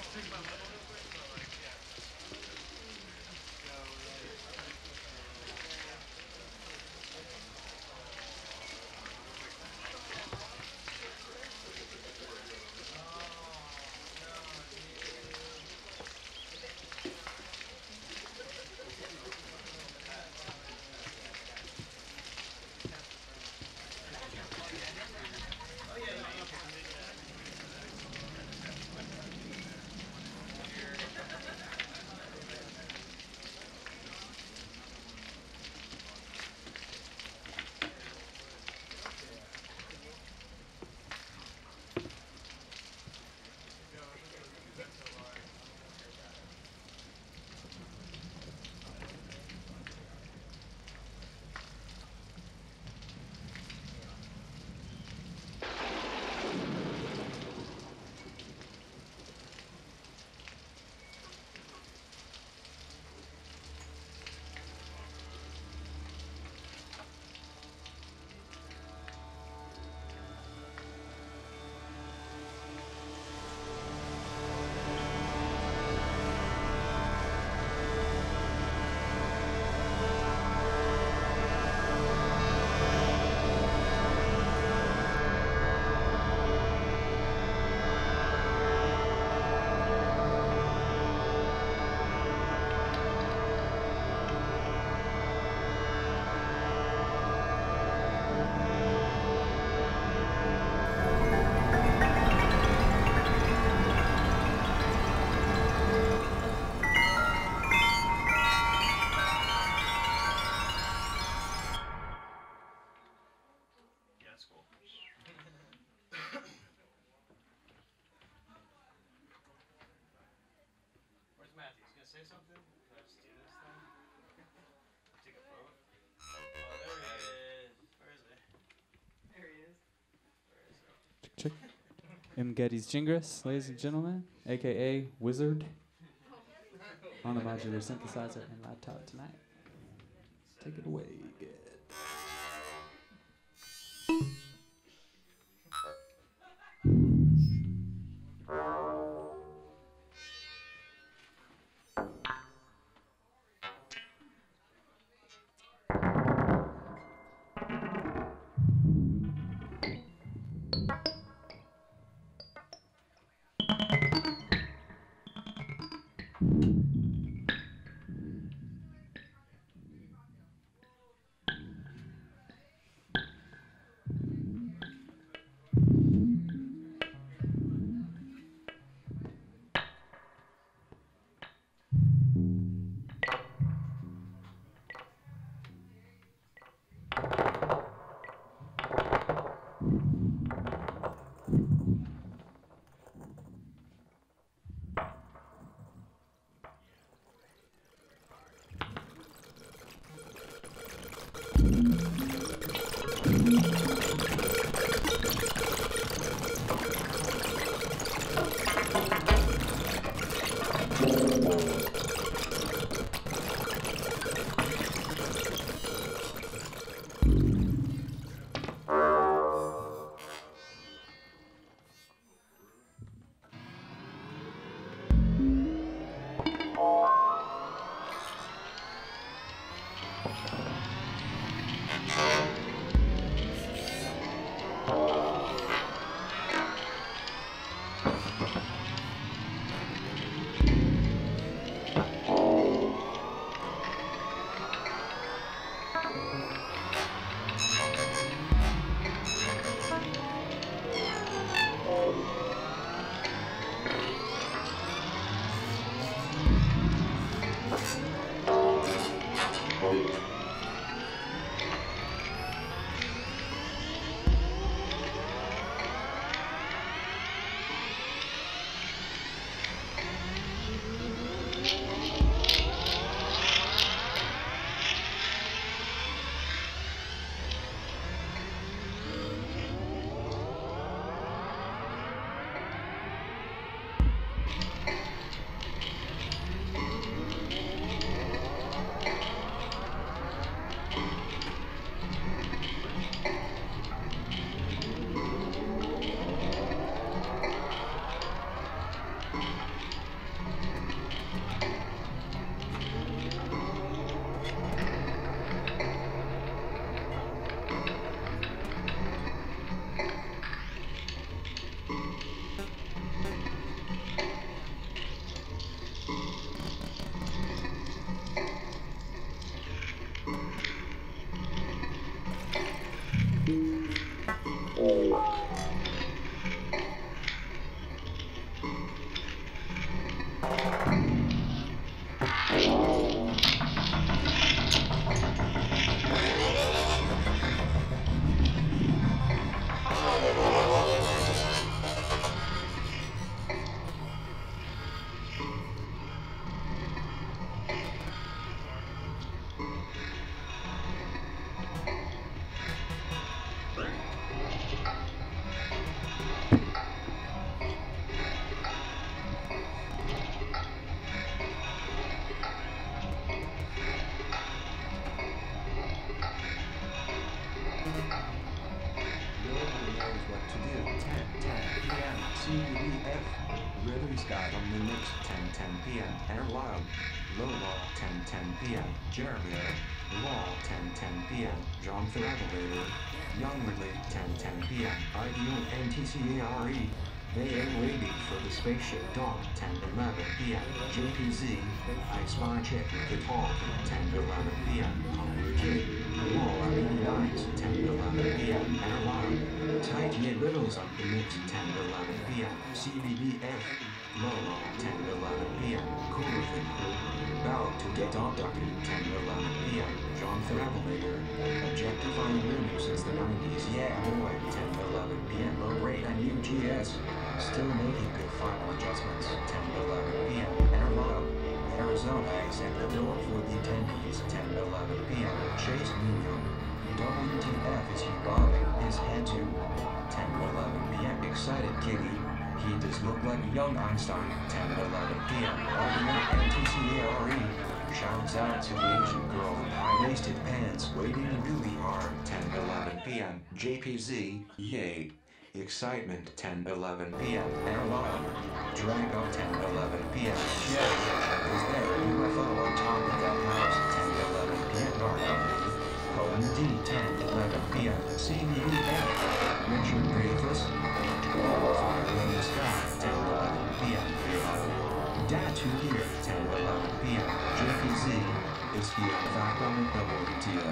Say something? Can I just do this thing? Take a photo? Oh, there he is. Where is he? There he is. Where is he? Check. M. Geddes Gingras, ladies and gentlemen, aka Wizard, on the modular synthesizer and laptop tonight. Take it away, Ged. Scott on the mix, 10:10 p.m. Airwild, Lola, 10:10 p.m. Jeremy, Law, 10:10 p.m. John Elevator, Young Ridley, 10:10 p.m. IDU NTCARE. They are waiting for the spaceship dock, 10:11 p.m. JPZ, I Spy Chick with the talk, 10:11 p.m. Kid, Wall at 89's, 10:11 p.m. Airline, Tight Knit Riddles on the mix, 10:11 p.m. CBBF, Lolo, 10:11 p.m. Cooler Than Cool, About to Get Abducted, 10:11 p.m. John Travelator, Objectifying women since the 90s, yeah boy, 10:11 p.m. Ray and UGS, still making good final adjustments, 10:11 p.m. Airlock, Arizona is at the door for the attendees, 10:11 p.m. Chase Newcomb, WTF is he bobbing his head to, 10:11 p.m. Excited Kitty, he does look like a young Einstein, 10:11 p.m. Ultimate NTCARE, shouts out to the Asian girl in high-waisted pants waiting really hard, 10:11 p.m. JPZ, yay. Excitement, 10:11 p.m. Airlock, drag up 10:11 p.m. Yeah, is there a UFO on top of that house, 10:11 p.m. Narco, Cohen D, 10:11 p.m. CBBF, Richard Dreyfuss, Fire in the Sky, 10:11 p.m. Datu here, 10:11 p.m. JPZ, is he in fact on the WTF?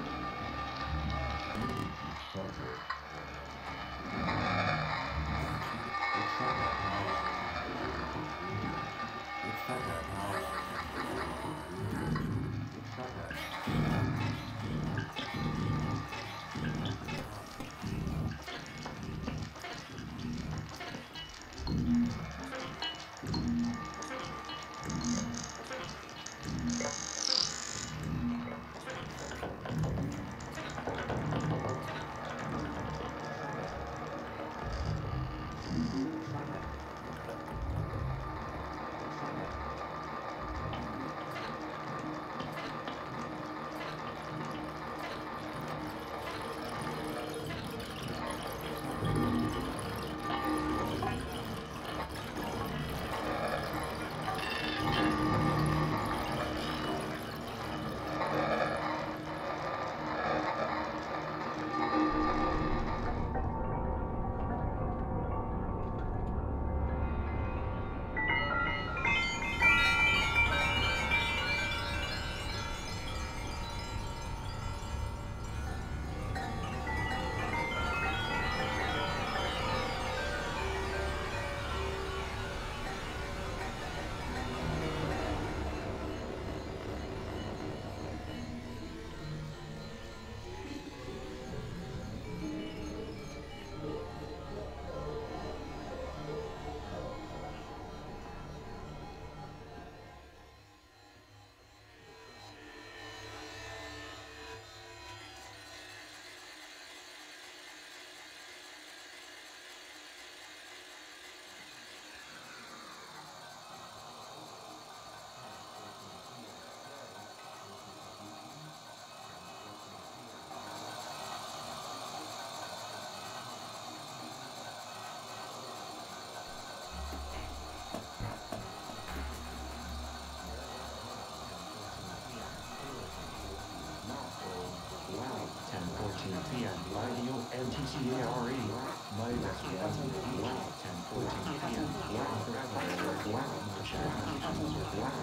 p.m. Radio NTCARE. My best friend. Wow. 10:14 p.m. Wow. Forever. Wow. My challenge. Wow.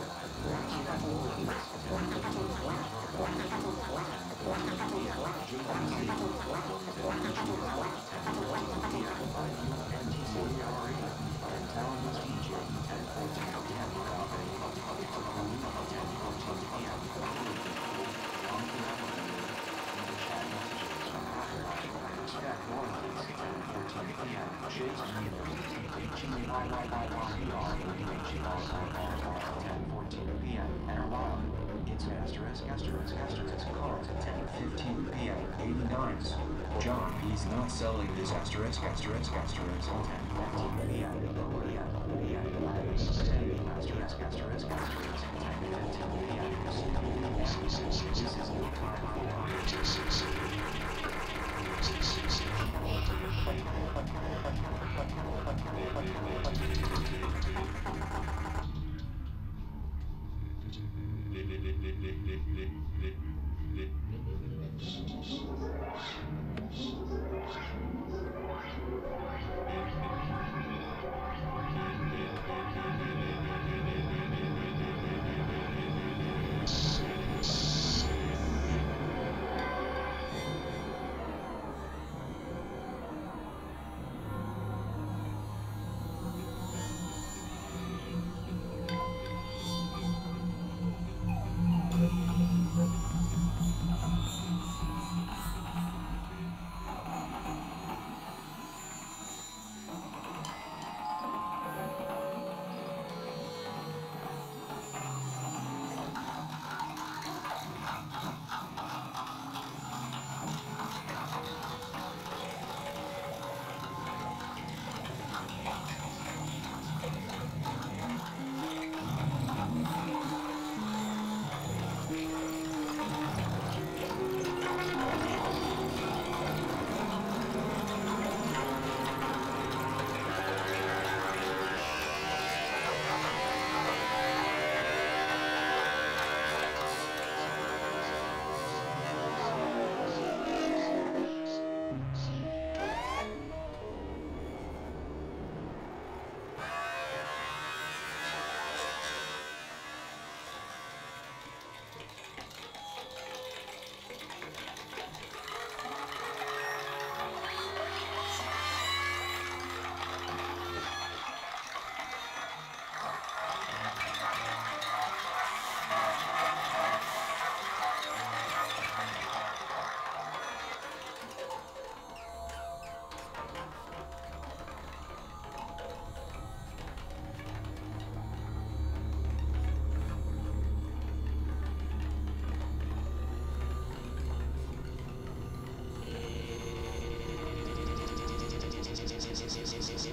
Cars at 10:15 p.m. 89s. John, he's not selling this asterisk on 10:15 p.m. This is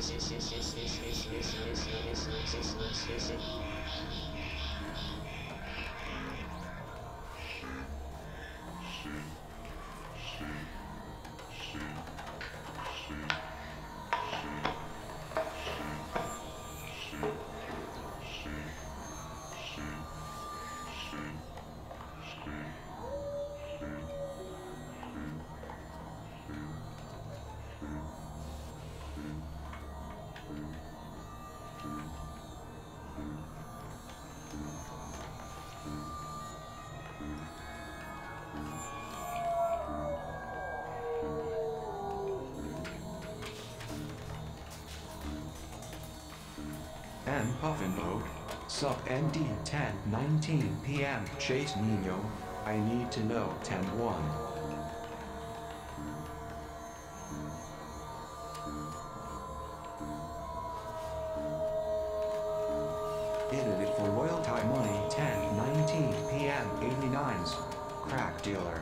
And Puffin Boat. Sup ND 10:19 p.m. Chase Nino. I need to know 10-1. Edited for Royal Thai Money 10:19 p.m. 89s. Crack dealer.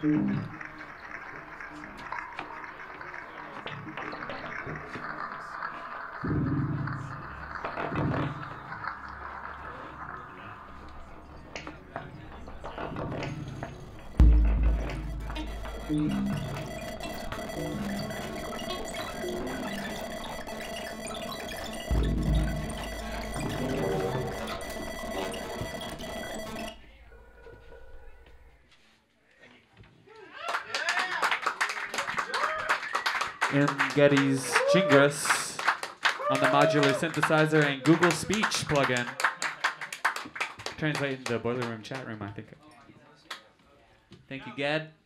In Getty's Jingris on the modular synthesizer and Google Speech plugin. Translating the Boiler Room chat room, I think. Thank you, Ged.